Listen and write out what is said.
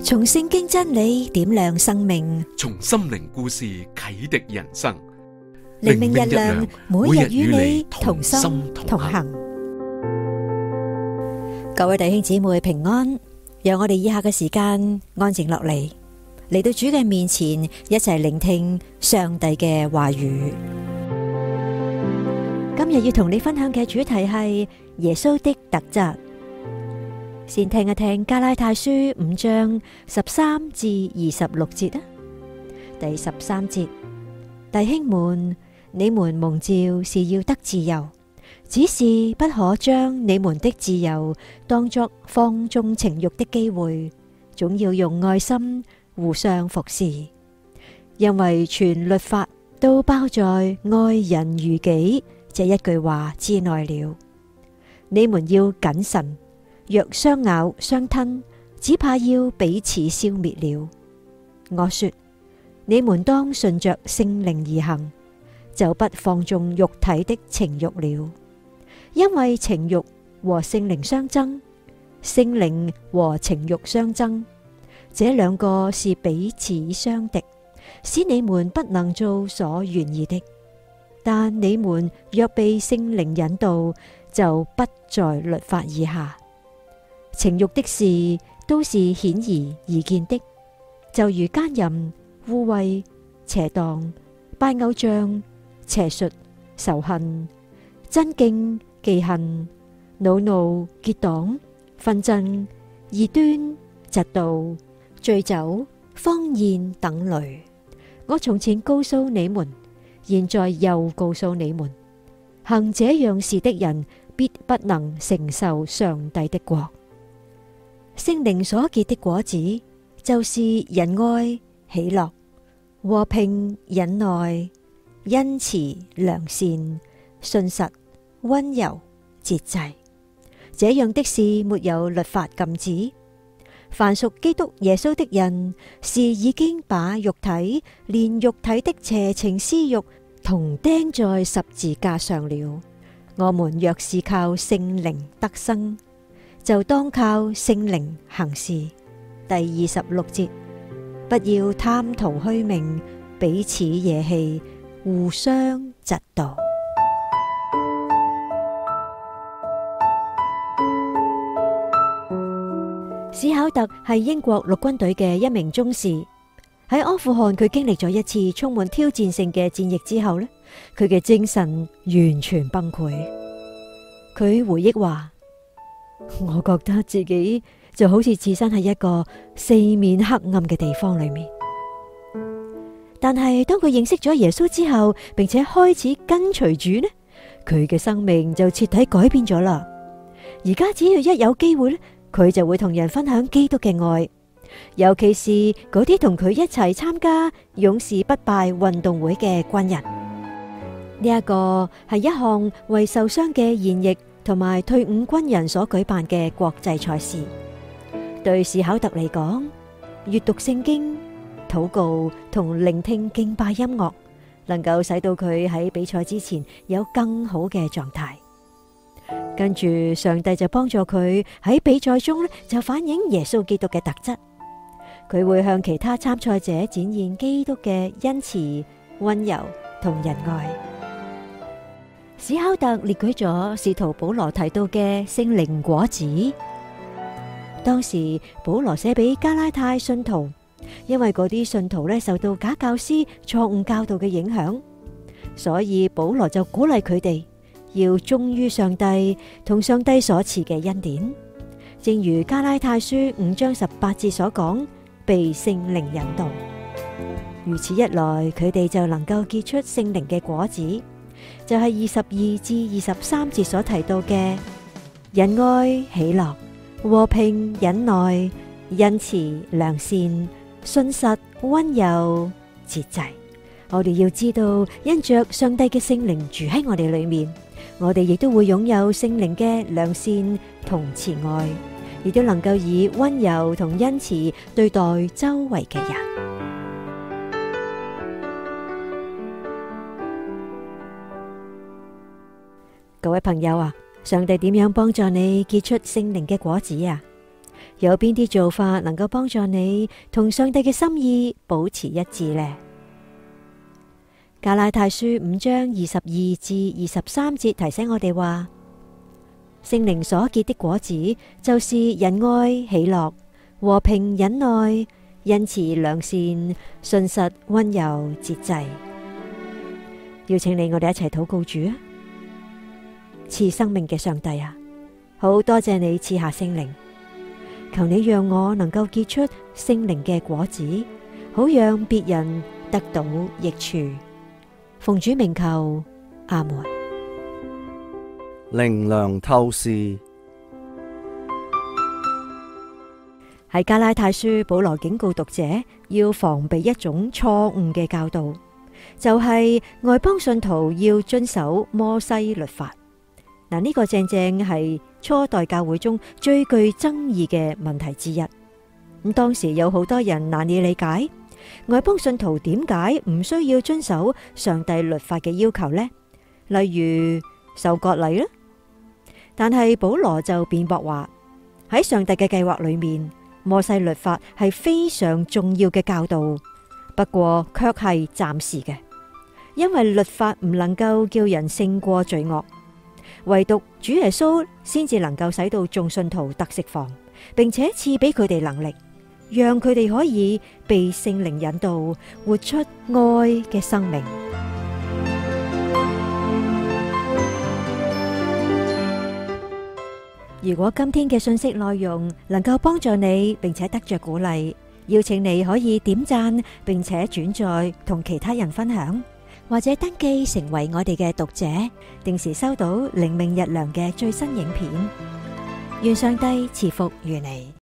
從聖經真理點亮生命， 從心靈故事啟迪人生。 靈命日亮，每日與你同心同行。各位弟兄姊妹平安，讓我哋以下嘅時間安靜落嚟，嚟到主嘅面前，一齊聆聽上帝嘅話語。今日要同你分享嘅主題係耶穌的特質。先聽一聽加拉太書5章13至26節啊。第13節，弟兄們，你們蒙召是要得自由，只是不可將你們的自由當作放縱情慾的機會，總要用愛心互相服侍，因為全律法都包在愛人如己這一句話之內了。你們要謹慎，若相咬相吞，只怕要彼此消滅了。我說，你們當順着聖靈而行，就不放縱肉體的情慾了。因為情慾和聖靈相爭，聖靈和情慾相爭，這兩個是彼此相敵，使你們不能做所願意的。但你們若被聖靈引導，就不在律法以下。情慾的事都是顯而易見的，就如奸淫、污穢、邪蕩、拜偶像、邪術、仇恨、爭競、忌恨、惱怒、結黨、紛爭、異端、嫉妒、醉酒、荒宴等類。我從前告訴你們，現在又告訴你們，行這樣事的人必不能承受上帝的國。聖靈所結的果子，就是仁愛、喜樂、和平、忍耐、恩慈、良善、信實、溫柔、節制。這樣的事沒有律法禁止。凡屬基督耶穌的人，是已經把肉體連肉體的邪情私慾同釘在十字架上了。我們若是靠聖靈得生，就當靠聖靈行事。第26節，不要貪圖虛名，彼此惹氣，互相嫉妒。史考特係英國陸軍隊嘅一名中士。喺阿富汗，佢經歷咗一次充滿挑戰性嘅戰役之後呢，佢嘅精神完全崩潰。佢回憶話，我覺得自己就好似置身喺一個四面黑暗嘅地方裏面。但係當佢認識咗耶穌之後，並且開始跟隨主呢，佢嘅生命就徹底改變咗啦。而家只要一有機會呢，佢就會同人分享基督嘅愛，尤其是嗰啲同佢一齊參加勇士不敗運動會嘅軍人。呢一個係一項為受傷嘅現役同埋退伍軍人所舉辦嘅國際賽事。對史考特嚟講，閱讀聖經、禱告同聆聽敬拜音樂，能夠使到佢喺比賽之前有更好嘅狀態。跟住上帝就幫助佢喺比賽中就反映耶穌基督嘅特質。佢會向其他參賽者展現基督嘅恩慈、溫柔同仁愛。史考特列舉咗使徒保羅提到嘅聖靈果子。當時保羅寫俾加拉太信徒，因為嗰啲信徒受到假教師錯誤教導嘅影響，所以保羅就鼓勵佢哋要忠於上帝同上帝所賜嘅恩典。正如加拉太書5章18節所講，被聖靈引導。如此一來，佢哋就能夠結出聖靈嘅果子，就係22至23節所提到嘅仁愛、喜樂、和平、忍耐、恩慈、良善、信實、溫柔、節制。我哋要知道，因着上帝嘅聖靈住喺我哋裏面，我哋亦都會擁有聖靈嘅良善同慈愛，亦都能夠以溫柔同恩慈對待周圍嘅人。各位朋友啊，上帝點樣幫助你結出聖靈嘅果子啊？ 有邊啲做法能夠幫助你同上帝嘅心意保持一致呢？加拉太書5章22至23節提醒我哋話，聖靈所結的果子就是仁愛、喜樂、和平、忍耐、恩慈、良善、信實、溫柔、節制。邀請你，我哋一齊禱告主啊！賜生命嘅上帝啊，好多謝你賜下聖靈，求你讓我能夠結出聖靈嘅果子，好讓別人得到益處。奉主名求，阿門。 靈糧透視。 喺加拉太書，保羅警告讀者要防備一種錯誤嘅教導，就係外邦信徒要遵守摩西律法。嗱，呢個正正係初代教會中最具爭議嘅問題之一。咁當時有好多人難以理解，外邦信徒點解唔需要遵守上帝律法嘅要求呢？例如受割禮啦。但係保羅就辯駁話，喺上帝嘅計劃裏面，摩西律法係非常重要嘅教導，不過卻係暫時嘅，因為律法唔能夠叫人勝過罪惡，唯獨主耶穌先至能夠使到眾信徒得釋放，並且賜俾佢哋能力，讓佢哋可以被聖靈引導，活出愛嘅生命。如果今天嘅信息內容能夠幫助你，並且得着鼓勵，邀請你可以點讚，並且轉載同其他人分享，或者登記成為我哋嘅讀者，定時收到靈命日糧嘅最新影片。願上帝賜福於你。